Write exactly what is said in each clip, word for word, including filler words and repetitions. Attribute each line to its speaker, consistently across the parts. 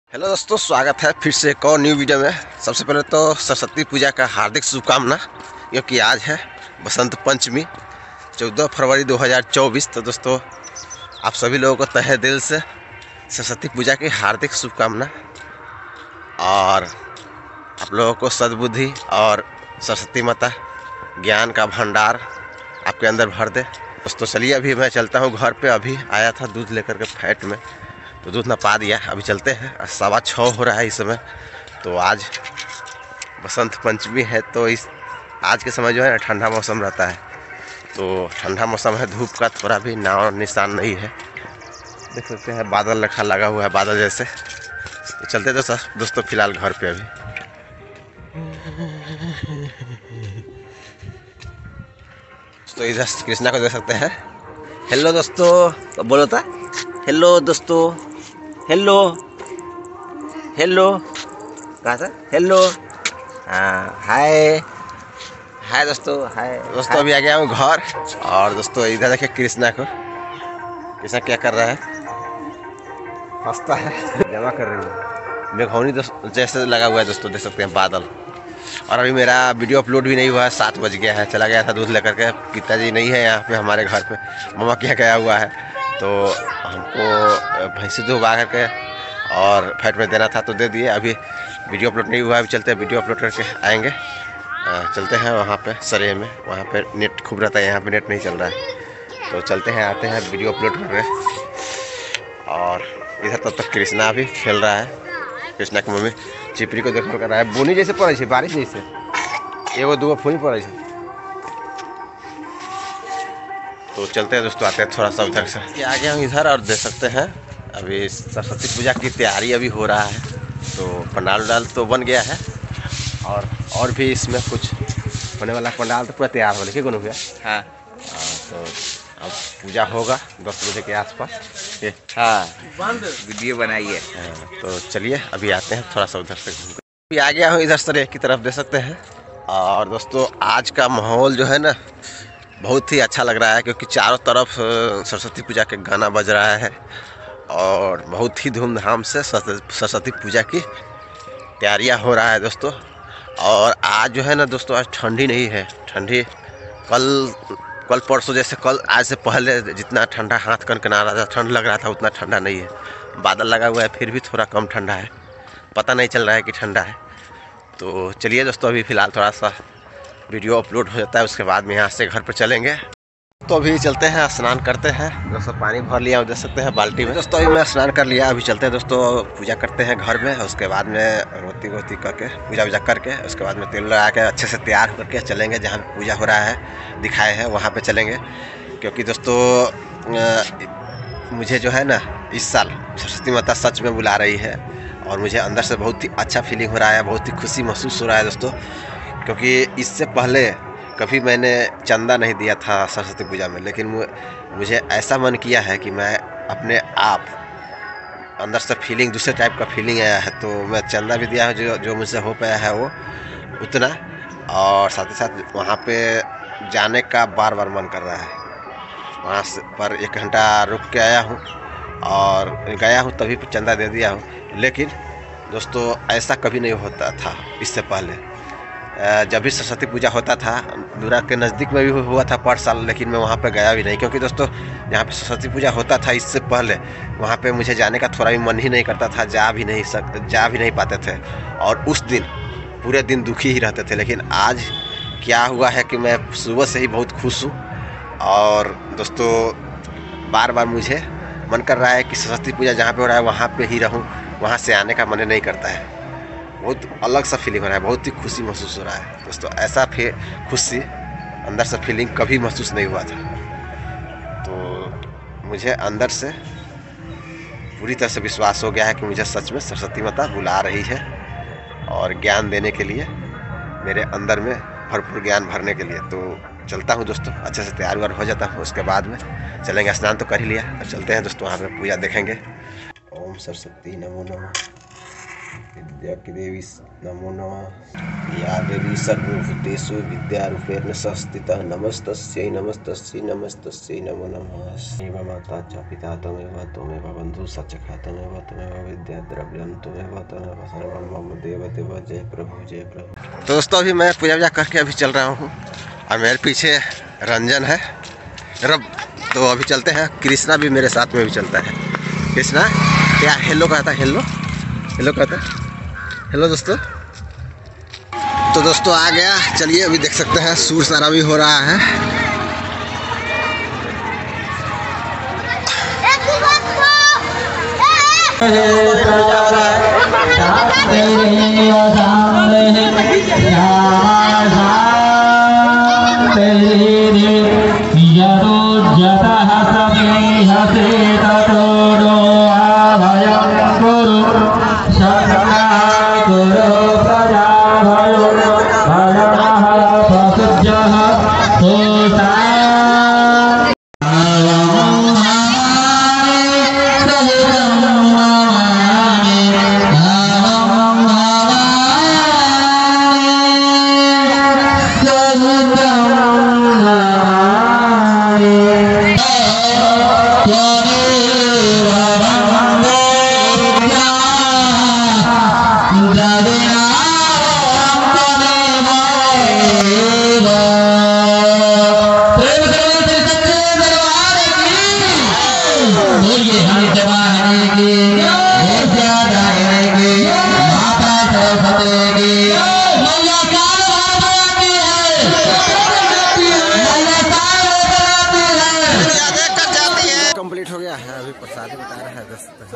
Speaker 1: Hello दोस्तों, स्वागत है फिर से एक और न्यू वीडियो में। सबसे पहले तो सरस्वती पूजा का हार्दिक शुभकामना, क्योंकि आज है बसंत पंचमी चौदह फरवरी दो हज़ार चौबीस। तो दोस्तों, आप सभी लोगों को तहे दिल से सरस्वती पूजा की हार्दिक शुभकामना और आप लोगों को सद्बुद्धि और सरस्वती माता ज्ञान का भंडार आपके अंदर भर दे। दोस्तों चलिए, अभी मैं चलता हूँ घर पे। अभी आया था दूध लेकर के फैट में, तो दूध नपा दिया। अभी चलते हैं, सवा छः हो रहा है इस समय। तो आज बसंत पंचमी है, तो इस आज के समय जो है ठंडा मौसम रहता है। तो ठंडा मौसम है, धूप का थोड़ा भी नाम निशान नहीं है। देख सकते हैं बादल रखा लगा हुआ है, बादल जैसे। तो चलते तो सर दोस्तों फिलहाल घर पे अभी। तो इधर कृष्णा को देख सकते हैं। हेलो दोस्तों, तो बोलो था हेलो दोस्तों, हेलो हेलो, कहाँ था हेलो, हाँ हाय हाय दोस्तों, हाय दोस्तों। अभी आ गया हूँ घर। और दोस्तों इधर देखिए कृष्णा को, कृष्णा क्या कर रहा है, हंसता है, जमा कर रही है। मेघौनी जैसे लगा हुआ है दोस्तों, देख सकते हैं बादल। और अभी मेरा वीडियो अपलोड भी नहीं हुआ है, सात बज गया है। चला गया था दूध लेकर के, पिताजी नहीं है यहाँ पे हमारे घर पे, मामा क्या गया हुआ है। तो हमको भैंसी दुबा करके और फैट में देना था, तो दे दिए। अभी वीडियो अपलोड नहीं हुआ है, अभी चलते हैं वीडियो अपलोड करके आएंगे। आ, चलते हैं वहाँ पे सरे में, वहाँ पे नेट खूब रहता है, यहाँ पे नेट नहीं चल रहा है। तो चलते हैं, आते हैं, वीडियो अपलोड कर रहे हैं। और इधर तब तक कृष्णा भी खेल रहा है। कृष्णा की मम्मी चिपरी को देखो कर रहा है, बुनी जैसे पड़े छे, बारिश जैसे एगो दूगो फूल पड़े छे। तो चलते हैं दोस्तों, आते हैं थोड़ा सा उधर से। आ गया हूँ इधर और देख सकते हैं अभी सरस्वती पूजा की तैयारी अभी हो रहा है। तो पंडाल उंडाल तो बन गया है, और और भी इसमें कुछ होने वाला। पंडाल तो पूरा तैयार हो लेकिन भैया। हाँ, तो अब पूजा होगा दस बजे के आसपास। हाँ, वीडियो बनाइए। हाँ, तो चलिए अभी आते हैं थोड़ा सा उधर से घूम कर। अभी आ गया हूँ इधर सर की तरफ, देख सकते हैं। और दोस्तों आज का माहौल जो है ना, बहुत ही अच्छा लग रहा है, क्योंकि चारों तरफ सरस्वती पूजा के गाना बज रहा है और बहुत ही धूमधाम से सरस्वती पूजा की तैयारियां हो रहा है दोस्तों। और आज जो है ना दोस्तों, आज ठंडी नहीं है। ठंडी कल कल परसों जैसे, कल आज से पहले जितना ठंडा हाथ कनकना रहा था, ठंड लग रहा था, उतना ठंडा नहीं है। बादल लगा हुआ है, फिर भी थोड़ा कम ठंडा है, पता नहीं चल रहा है कि ठंडा है। तो चलिए दोस्तों, अभी फ़िलहाल थोड़ा सा वीडियो अपलोड हो जाता है, उसके बाद में यहाँ से घर पर चलेंगे। तो अभी चलते हैं, स्नान करते हैं दोस्तों। पानी भर लिया, देख सकते हैं बाल्टी में दोस्तों। अभी मैं स्नान कर लिया, अभी चलते हैं दोस्तों, पूजा करते हैं घर में। उसके बाद में रोटी वोती करके पूजा वूजा करके, उसके बाद में तेल लगा के अच्छे से तैयार करके चलेंगे जहाँ पूजा हो रहा है, दिखाए हैं वहाँ पे चलेंगे। क्योंकि दोस्तों मुझे जो है ना, इस साल सरस्वती माता सच में बुला रही है, और मुझे अंदर से बहुत ही अच्छा फीलिंग हो रहा है, बहुत ही खुशी महसूस हो रहा है दोस्तों। क्योंकि इससे पहले कभी मैंने चंदा नहीं दिया था सरस्वती पूजा में, लेकिन मुझे ऐसा मन किया है कि मैं अपने आप अंदर से फीलिंग, दूसरे टाइप का फीलिंग आया है, तो मैं चंदा भी दिया है, जो जो मुझसे हो पाया है वो उतना। और साथ ही साथ वहाँ पे जाने का बार बार मन कर रहा है। वहाँ से पर एक घंटा रुक के आया हूँ और गया हूँ, तभी चंदा दे दिया हूँ। लेकिन दोस्तों ऐसा कभी नहीं होता था इससे पहले। जब भी सरस्वती पूजा होता था, दूरा के नज़दीक में भी हुआ था पर साल, लेकिन मैं वहाँ पे गया भी नहीं। क्योंकि दोस्तों यहाँ पे सरस्वती पूजा होता था, इससे पहले वहाँ पे मुझे जाने का थोड़ा भी मन ही नहीं करता था, जा भी नहीं सक जा भी नहीं पाते थे। और उस दिन पूरे दिन दुखी ही रहते थे। लेकिन आज क्या हुआ है कि मैं सुबह से ही बहुत खुश हूँ। और दोस्तों बार बार मुझे मन कर रहा है कि सरस्वती पूजा जहाँ पे हो रहा है वहाँ पे ही रहूँ, वहाँ से आने का मन नहीं करता है। बहुत अलग सा फीलिंग हो रहा है, बहुत ही खुशी महसूस हो रहा है दोस्तों। ऐसा फिर खुशी अंदर से फीलिंग कभी महसूस नहीं हुआ था। तो मुझे अंदर से पूरी तरह से विश्वास हो गया है कि मुझे सच में सरस्वती माता बुला रही है, और ज्ञान देने के लिए, मेरे अंदर में भरपूर ज्ञान भरने के लिए। तो चलता हूँ दोस्तों, अच्छे से तैयार व्यार हो जाता हूँ, उसके बाद में चलेंगे। स्नान तो कर ही लिया, अब चलते हैं दोस्तों, वहाँ पर पूजा देखेंगे। ओम सरस्वती नमो नमः। विद्या की देवी नमो नमः। या देवी सर्वभूतेषु विद्यारूपेण संस्थिता नमस्तस्यै नमस्तस्यै नमस्तस्यै नमो नमः। एव माता च पिता त्वमेव त्वमेव बन्धुः सखा त्वमेव त्वमेव विद्या द्रव्यं त्वमेव त्वमेव सर्वं मम देव देव। जय प्रभु जय प्रभु। तो दोस्तों अभी मैं पूजा वूजा करके अभी चल रहा हूँ और मेरे पीछे रंजन है रब। तो अभी चलते हैं। कृष्णा भी मेरे साथ में भी चलता है। कृष्णा क्या हेलो कहता है? हेलो हेलो कहता है। हेलो दोस्तों। तो दोस्तों आ गया। चलिए अभी देख सकते हैं सूर सारा भी हो रहा है। कंप्लीट हो गया है। अभी प्रसाद बता रहा है दोस्तों।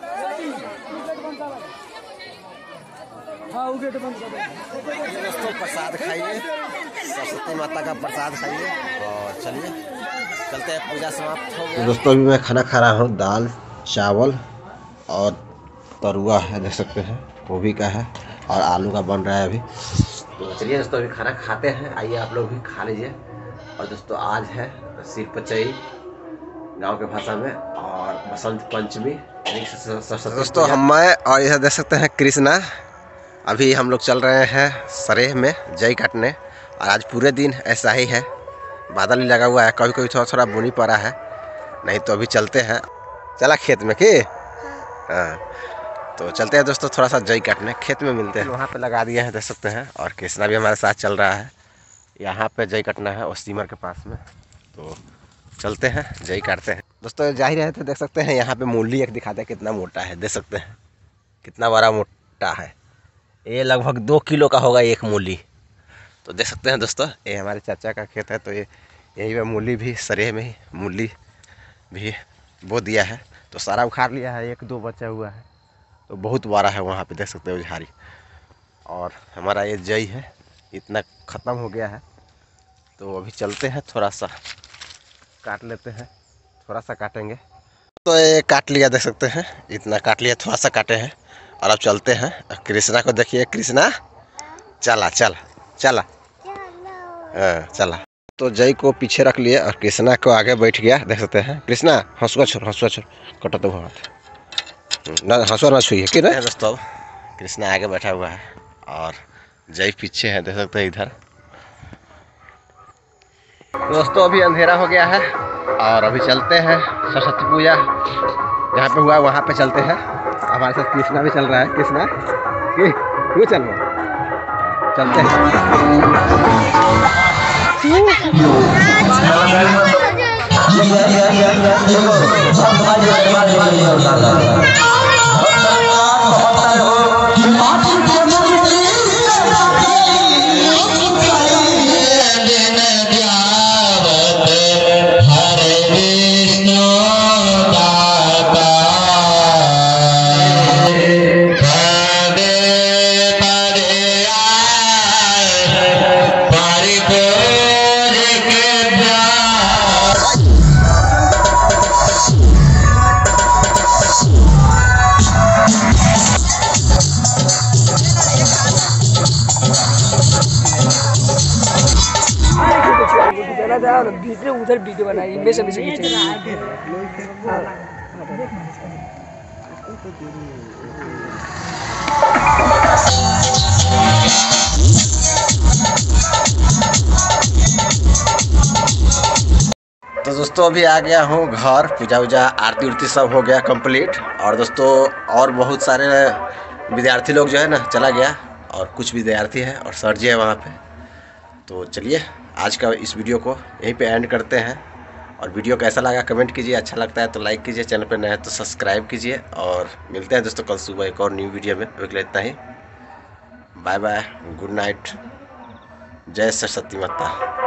Speaker 1: प्रसाद खाइए, सरस्वती माता का प्रसाद खाइए और चलिए चलते हैं। पूजा समाप्त हो गया। दोस्तों अभी मैं खाना खा रहा हूँ। दाल चावल और तरुआ है, देख सकते हैं गोभी का है और आलू का बन रहा है अभी। तो चलिए दोस्तों अभी खाना खाते हैं। आइए आप लोग भी खा लीजिए। और दोस्तों आज है सिर पचई गांव के भाषा में और बसंत पंचमी। दोस्तों हम मैं और यह देख सकते हैं कृष्णा। अभी हम लोग चल रहे हैं सरेह में जई काटने और आज पूरे दिन ऐसा ही है। बादल भी लगा हुआ है, कभी कभी थोड़ा थोड़ा बुनी पड़ा है। नहीं तो अभी चलते हैं। चला खेत में कि हाँ तो चलते हैं दोस्तों थोड़ा सा जई काटने। खेत में मिलते हैं। वहाँ पे लगा दिए हैं देख सकते हैं। और कृष्णा भी हमारे साथ चल रहा है। यहाँ पे जई काटना है और स्टीमर के पास में। तो चलते हैं जई काटते हैं। दोस्तों जा ही रहे थे, देख सकते हैं यहाँ पे मूली एक दिखाते हैं कितना मोटा है। देख सकते हैं कितना बड़ा मोटा है। ये लगभग दो किलो का होगा एक मूली। तो देख सकते हैं दोस्तों ये हमारे चाचा का खेत है। तो ये यही पे मूली भी सरेह में ही मूली भी बो दिया है। तो सारा उखाड़ लिया है, एक दो बचा हुआ है। तो बहुत बड़ा है वहाँ पे देख सकते हो झाड़ी। और हमारा ये जई है इतना ख़त्म हो गया है। तो अभी चलते हैं थोड़ा सा काट लेते हैं। थोड़ा सा काटेंगे। तो ये काट लिया देख सकते हैं इतना काट लिया, थोड़ा सा काटे हैं। और अब चलते हैं। कृष्णा को देखिए, कृष्णा चला चला चला हाँ चला। तो जय को पीछे रख लिए और कृष्णा को आगे बैठ गया देख सकते हैं। कृष्णा हंसुआ छोड़ हंसुआ छोड़ कटो तो ना हंसुआ ना छुइए कि ना। दोस्तों कृष्णा आगे बैठा हुआ है और जय पीछे है देख सकते हैं इधर। दोस्तों अभी अंधेरा हो गया है और अभी चलते हैं सरस्वती पूजा जहाँ पे हुआ वहाँ पे चलते हैं। हमारे साथ कृष्णा भी चल रहा है। कृष्णा क्यों चल रहा है? चलते
Speaker 2: बीच में उधर वीडियो बनाई में से खींचे।
Speaker 1: तो दोस्तों अभी आ गया हूँ घर, पूजा वूजा आरती उरती सब हो गया कंप्लीट। और दोस्तों और बहुत सारे विद्यार्थी लोग जो है ना चला गया, और कुछ विद्यार्थी है और सर जी है वहाँ पे। तो चलिए आज का इस वीडियो को यहीं पे एंड करते हैं। और वीडियो कैसा लगा कमेंट कीजिए, अच्छा लगता है तो लाइक कीजिए, चैनल पर नए हैं तो सब्सक्राइब कीजिए। और मिलते हैं दोस्तों कल सुबह एक और न्यू वीडियो में। अभी के लिए इतना ही, बाय बाय, गुड नाइट, जय सरस्वती माता।